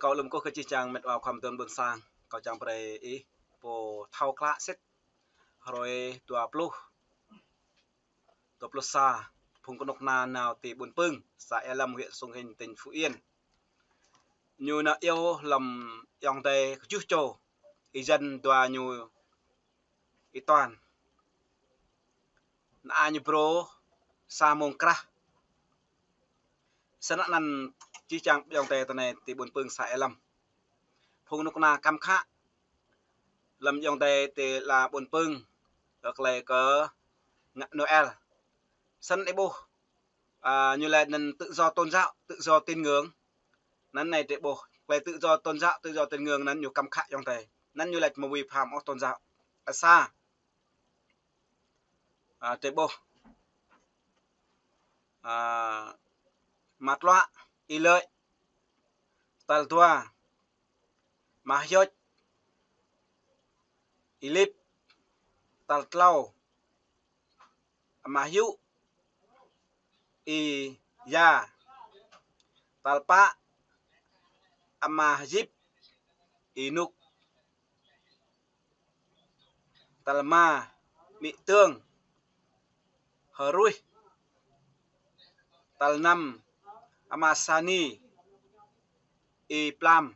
cậu lùm có cái chi chàng mệt vàoความtương bừng sang cậu chàng bày ý bộ thao klạ xét rồi tua plus xa phùng con nọc na nào tỷ buồn pưng xã e lâm huyện Sông Hình tỉnh Phú Yên như na yêu lầm dòng tề chút trồ ý dân tua như ý toàn na như pro sa mông kra sân năn chi chàng dòng tề tờ này tỷ buồn pưng xã e lâm phùng nọc na cam khá lâm dòng tề tỷ là buồn pưng được lệ cỡ Noel sân ấy bố như là nên tự do tôn giáo tự do tín ngưỡng nắn này để bố về tự do tôn giáo tự do tín ngưỡng nắn nhiều cam khại trong thầy nắn như là một vi phạm ở tôn giáo ở xa để bố mặt loa y lợi tal tua mà yết y lip tal tlau mà hữu y ya talpa amahjib inuk talma mỹ tương herui talnam amasani i plam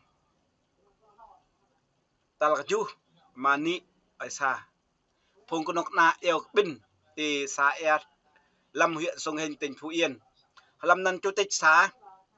talju mani aisa phùng con na yêu binh thì xã e lâm huyện Sông Hình tỉnh Phú Yên lâm năn chủ tịch xã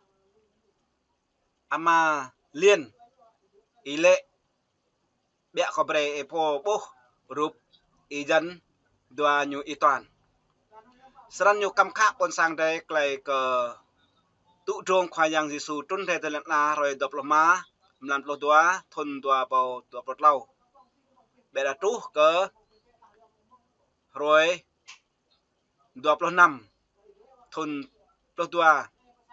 ama liên ý lệ bẹ có bề epo bố rụp ý dân đoà nhu ý toàn sân nhu cam khá con sang đây lại cờ tụ trông khoai yang Giêsu trốn thế tên là rồi đập lô má làm lô đoà thôn đoà bầu đoà bột lâu bẹ đã trú cờ rồi đoà lô năm thôn lô đoà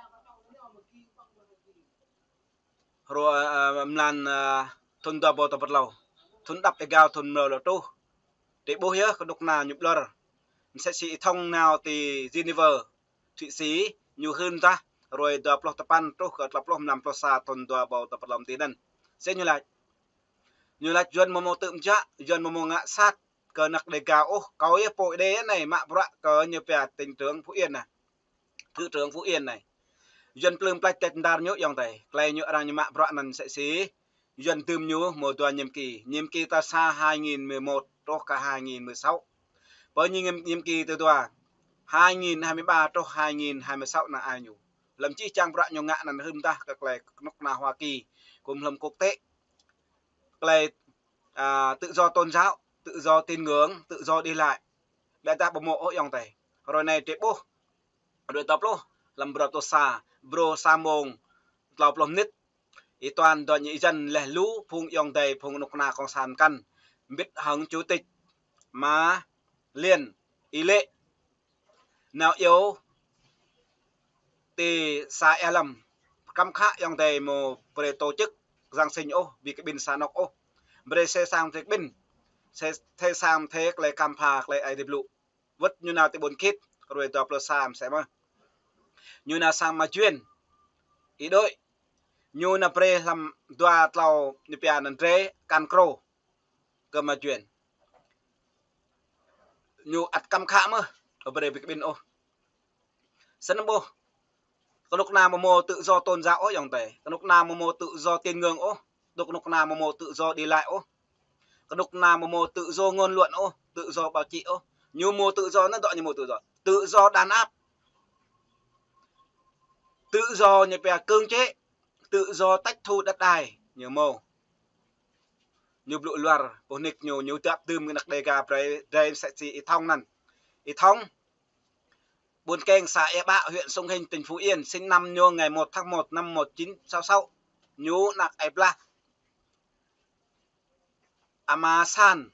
rồi làm thôn đoà bầu đoà bột lâu thôn đập gạo thôn mờ lô trú để bố hiếu có đục nào nhục lơ sẽ chỉ thông nào thì Geneva Thụy Sĩ nhiều hơn ta rồi đập lọt tập ăn trúc ở tập lọt làm pro sa thôn đua bầu tập làm tí nên sẽ như lại dân mồm tự chạ dân mồm ngã sát cờ nặc đề cao ô có ấy bội đế này mạ bạ cờ như bè tỉnh trưởng Phú Yên này thứ trưởng Phú Yên này dân plum plai tết đar nhũ dòng thầy plai nhũ ra như mạ bạ nên sẽ xí dân tươm nhũ một tuần nhiệm kỳ ta xa 2011 cho cả 2016 với nhiệm kỳ từ tòa 2023 cho 2026 là ai nhủ lâm chi trang bạ nhung ngạ là hơn ta các lệ nước là Hoa Kỳ cùng lâm quốc tế lệ tự do tôn giáo tự do tín ngưỡng tự do đi lại đại ta bộ mộ dòng thầy rồi này trễ bố rồi tập lô làm bro to xa bro sa mông lọc lom nít ý toàn đoàn nhị dân lẻ lũ phung dòng thầy phung nục na con sàn căn biết hứng chủ tịch mà liền ý lệ nào yếu thì xã e lầm cam khá dòng thầy một về tổ chức giang sinh ô vì cái bình sản nọc ô về xe sang thế bình xe thế sang thế lại cam phạc lại ai điệp lụ vứt như nào thì bốn kít rồi tập lô sam sẽ mà như nào sang mà chuyên ý đội như nào pre làm đoà tàu như bia nền tre can cro cơ mà chuyên như ắt cam khá mơ ở về việc bên ô sân bô có lúc nào mà mô tự do tôn giáo ô dòng tề có lúc nào mà mô tự do tiên ngưỡng ô lúc nào mà mô tự do đi lại ô có lúc nào mà mô tự do ngôn luận ô tự do báo chí ô như mô tự do nó gọi như mô tự do đàn áp tự do như bè cương chế tự do tách thu đất đai nhiều mô như lụi loạt ổn định nhiều tạp tươm cái nạc đề gà đây sẽ chỉ ít thông nằn ít thông buôn kênh xã E Bạ huyện Sông Hình tỉnh Phú Yên sinh năm nhô ngày 1 tháng 1 năm 1966 nhú nạc ai bla Amasan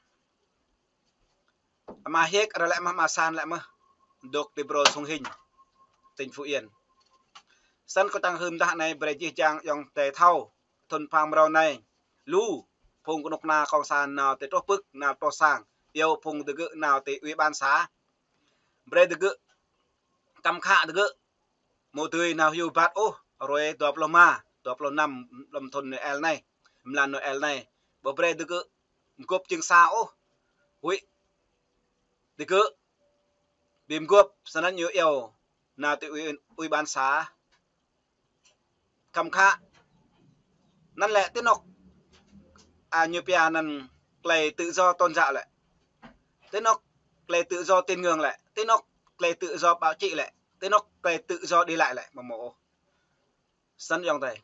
Amahek rồi lại Amasan lại mà được đi bro Sông Hình tỉnh Phú Yên sân có tăng hương đạn này về chi trang dòng tề thâu thuần phang bro này lu phùng của nục na con sàn nào tới trốt bức nào to sang yêu phùng từ gự nào tới ủy ban xã về từ gự cam khạ từ gự một tươi nào hiểu bát ô rồi đọc lô ma ตัวปลนำลำทนเอลในมลานเอลในบ่เปรดึกกบจึงซาโอหุยดึกบีมกบสนั้นอยู่เอวนาติอุยบานสาคำคะนั่นแหละที่นกnhư pia năn clay tự do tôn giáo lại tới nó clay tự do tin ngưỡng lại tới nó clay tự do báo trị lại tới nó clay tự do đi lại mà mổ sân dòng thầy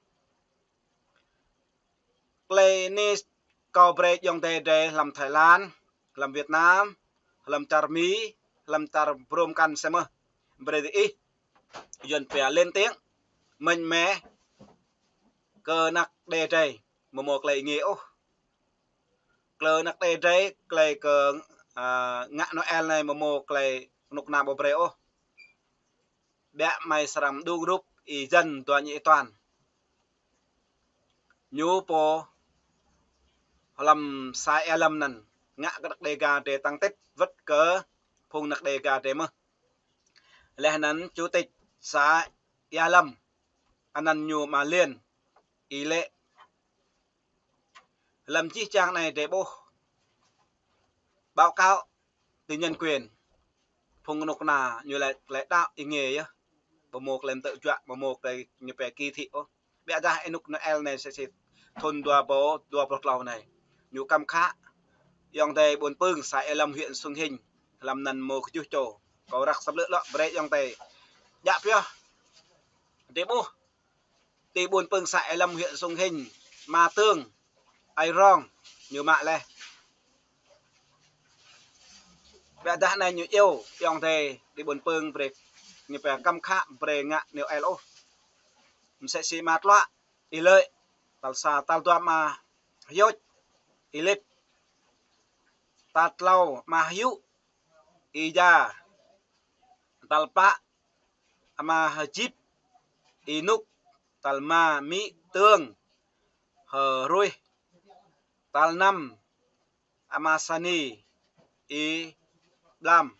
clay ni cầu bệ dòng thầy để làm Thái Lan làm Việt Nam làm Tar Mỹ làm Tar Brom can xem mơ bệ đi dần pia lên tiếng mạnh mẽ cơ nặc đề trầy mà một clay nghĩa klơ nắc đây đấy clay cờ ngã Noel này mà mồ clay nục nam bờ breo bẹ mày sram du group ý dân toàn nhị toàn nhu po làm sai elam nần ngã cái đặc đề gà để tăng tết vất cớ phùng đặc đề gà để mơ lẽ nắn chủ tịch xã elam anh nhu mà liên ý lệ làm chi trang này để bố báo cáo từ nhân quyền phùng nục nà như là lẽ đạo ý nghề á bộ một lần tự chọn bộ một cái như về kỳ thị ô bây giờ hay nục Noel này sẽ thôn đua bột lầu này nhiều cam khá dòng tề buồn pưng xã lâm huyện Xuân Hình làm nần một chú trổ có đặc sắp lựa lọ bệ dòng tề dạ phía để bố thì buồn pưng xã lâm huyện Xuân Hình mà tương ai rong nhiều mạng này bây giờ này nhiều yêu dòng tề đi buồn pưng về như về cam khá về ngạ nếu elo mình sẽ xí mát loạ ý lợi tal sa tal tua mà yốt ý lip tat lau mà hiu ý gia tal pa ama hajip ý núc tal ma mỹ tương hờ rui tal năm ama sani ý lam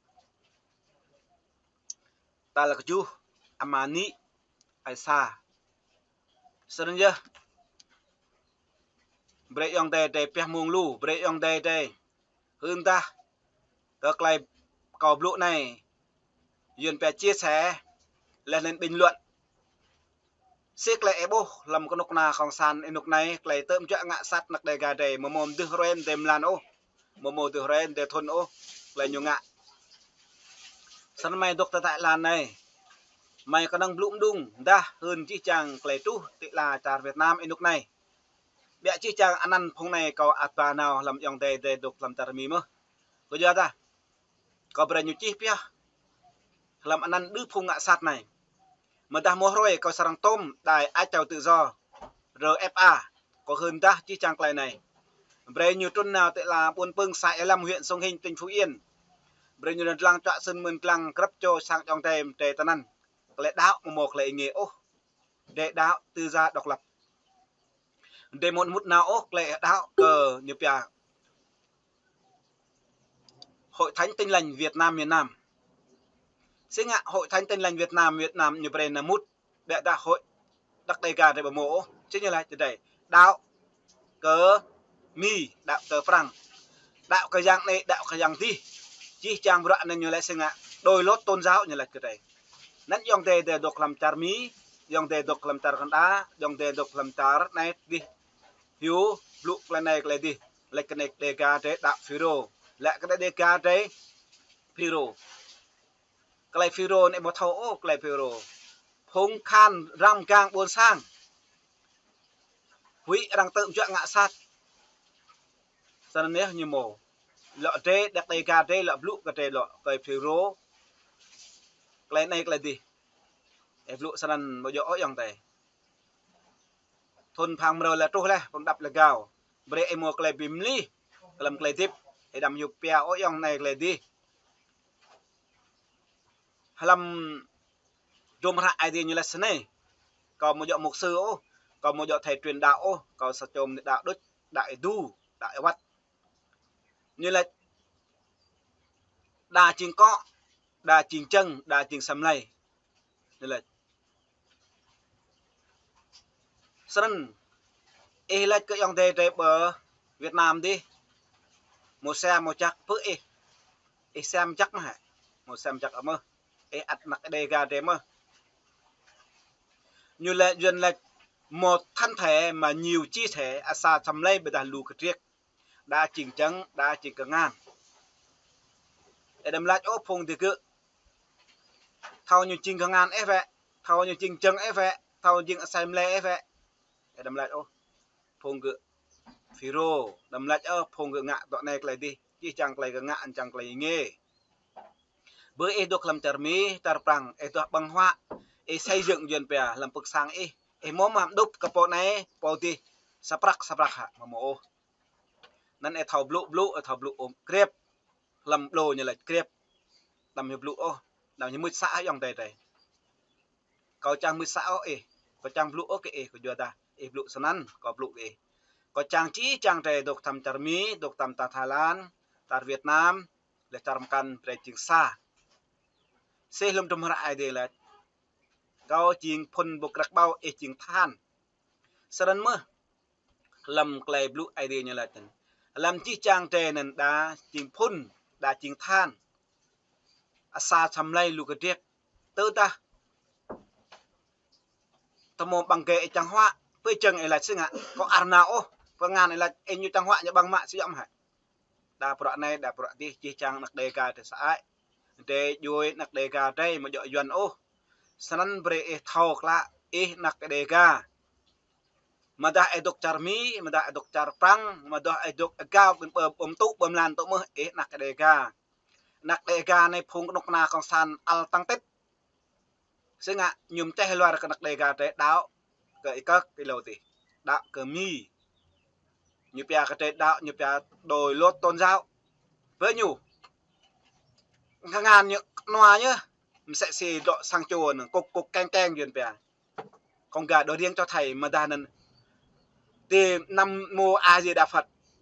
tal kju amani aisa sơn chưa break yong tê tê peh muông lu break yong tê tê hơn ta các lại cầu lũ này duyên peh chia sẻ lên bình luận siết lại bố làm con nục na không san nục này lại tôm chợ ngạ sắt nặc đề gà đề mà mồm từ ren tem lan ô mà mồm từ ren để thôn ô lại nhiều ngạ sân mày độc tại làn này mày có đang lũng đung đa hơn chi chàng lấy tu tự là trà Việt Nam nục này bẹ chi chàng ăn ăn phong này có ạt nào làm dòng tê tê đục làm tar mì mơ có giờ ta có bờ nhiều chi pia làm ăn ăn đứt phong ngạ sắt này mà ta mua rồi có sarang tôm đài ai chào tự do RFA có hơn ta chi chàng lại này bờ nhiều tuần nào tự là buôn pưng xã Lâm huyện Sông Hình tỉnh Phú Yên bờ nhiều lần lang trọ sơn mơn lang cấp cho sang dòng tê tê tân ăn lệ đạo một lệ nghề ô đệ đạo tư gia độc lập để một nào ô lệ đạo cờ như pia hội thánh Tin lành Việt Nam miền Nam xin ạ hội thánh Tin lành Việt Nam như bên là mút đệ đạo hội đặc đề gà để bảo mộ chứ như là từ đây đạo cờ mi đạo cờ phẳng đạo cờ giang này đạo cờ giang gì chi chàng đoạn nên như lại xin ạ đôi lốt tôn giáo như là cái này nãy dòng tề để độc làm tar mi dòng tề độc làm tar kanda dòng tề độc làm tar này đi hiu lục lần này lại đi lại cái này đề ca thế đạo phiro lại cái đề ca thế phiro cái này phiro này một thấu cái này phiro phong khan ram gang buôn sang quý đang tự chuyện ngạ sát sao nên như mồ lọ thế đặc đề ca thế lọ lục cái thế lọ cái phiro cái này là gì em lụa sân bao giờ dòng tề thôn phang rồi là trôi là còn đập là gạo bữa em mua cái bìm li làm cái tiếp để đâm nhục pia ở dòng này cái đi làm dùng ra ai đi như là thế này còn một dọ mục sư ô còn một dọ thầy truyền đạo ô còn sao chôm đạo đức đại du đại bắt như là đà trình có đà trình chân đà trình sầm này nên là sân e lại cái dòng đề bờ Việt Nam đi một xe một chắc phứ e xem chắc mà một xem chắc ở mơ e ắt nặc đề ga đề mơ như là dần là một thân thể mà nhiều chi thể asa chăm lấy bây giờ lù cái triệt đã chỉnh trắng đã chỉnh cả ngàn để đâm lại ốp phùng thì cứ thao như chỉnh cả ngàn ấy vậy thao như chỉnh trắng ấy vậy thao chỉnh xem lấy ấy vậy để đâm lại ốp phùng cứ phiro đâm lại ốp phùng cứ ngạ tọa này lại đi chỉ chẳng lại cái ngạ chẳng lại nghe bữa ấy đục làm termi terprang ấy đục bằng hoa ấy xây dựng dần bè làm bức sang ấy mô mà đúc cái bộ này bộ thì saprak hả mà mồ nên ấy thầu blue ôm krep làm đồ như là krep làm hiệp blue làm như mứt xã dòng đây đây có trang mứt xã có trang blue cái có ta blue sanan có blue có trang chỉ trang đây đục tham termi đục tham ta Thái Lan ta Việt Nam để tham can về chính xa xe lum trong hại đây là có chiên phun bột đặc bao chiên than sẵn mơ làm clay blue idea như là tình làm chi trang tre nên đã chiên phun đã chiên than asa chăm lay lu cái riết tư ta tao mồm bằng kệ trang hoa với chân này là xưng ạ có ăn nào và ngàn này là em như trang hoa như bằng mạng sử dụng hả đa pro này đa pro đi chi trang nặc đề ca thì sai để vui nặc đề ca đây mà dội dần sẵn bre thao kla nặc đề ca mà đã eduk charmi mà đã eduk charprang mà đã eduk cao bấm tụ bấm lan tụ mơ nặc đề ca này phun nọc na con san al tăng tếtซึ่งnhum teh luar ke nặc đề ca thế đạo cái các cái lầu thì đạo cơ mi như pia cái thế đạo như pia đồi lót tôn giáo với nhủ ngàn như noa nhá mình sẽ xì độ sang chuồn cục canh canh duyên pia con gà đồ riêng cho thầy mà đàn nên thì năm mô a di đà Phật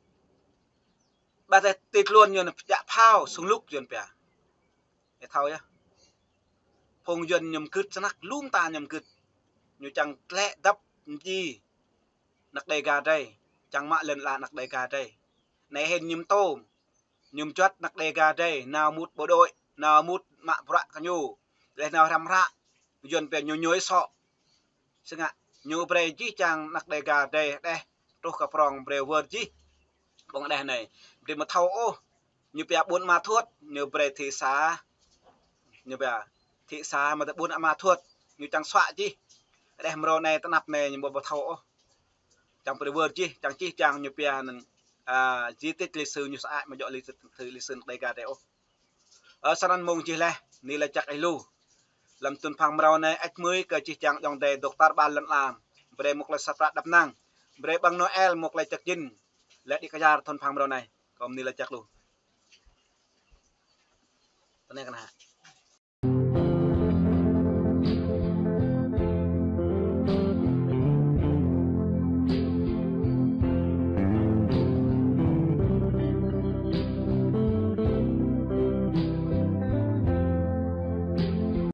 bà thầy tịt luôn như là dạ phao xuống lúc duyên pia để thao nhá phong duyên nhầm cứt nắc lung ta nhầm cứt như chẳng lẽ đắp gì nặc đề gà đây chẳng mạ lần là nặc đề gà đây này hình nhầm tôm nhầm chất nặc đề gà đây nào mút bộ đội nào mút mạ vạ cả nhu để nào răm rạ duyên về nhối sọซึ่งnhu bre chi chẳng nặc đề gà đây đây tôi cả phòng bre word chi bóng đây này để mà thâu như bè buôn ma thuốc như bre thị xã như bè thị xã mà buôn ma thuốc như chẳng xóa chi đây mà này ta nạp này như một thâu chẳng phải vừa chi chẳng như bè di tích lịch sử như sao mà dọn lịch sử đây cả đấy ở sân mông chi lẽ ni là chắc ai lu làm tuần phang màu này ách mới cái chi chẳng dòng đề độc tar ban lần làm về một là sắp đập năng về bằng Noel một là chắc chinh lẽ đi cái gia tuần phang màu này còn ni là chắc luôn. Cái này cái nào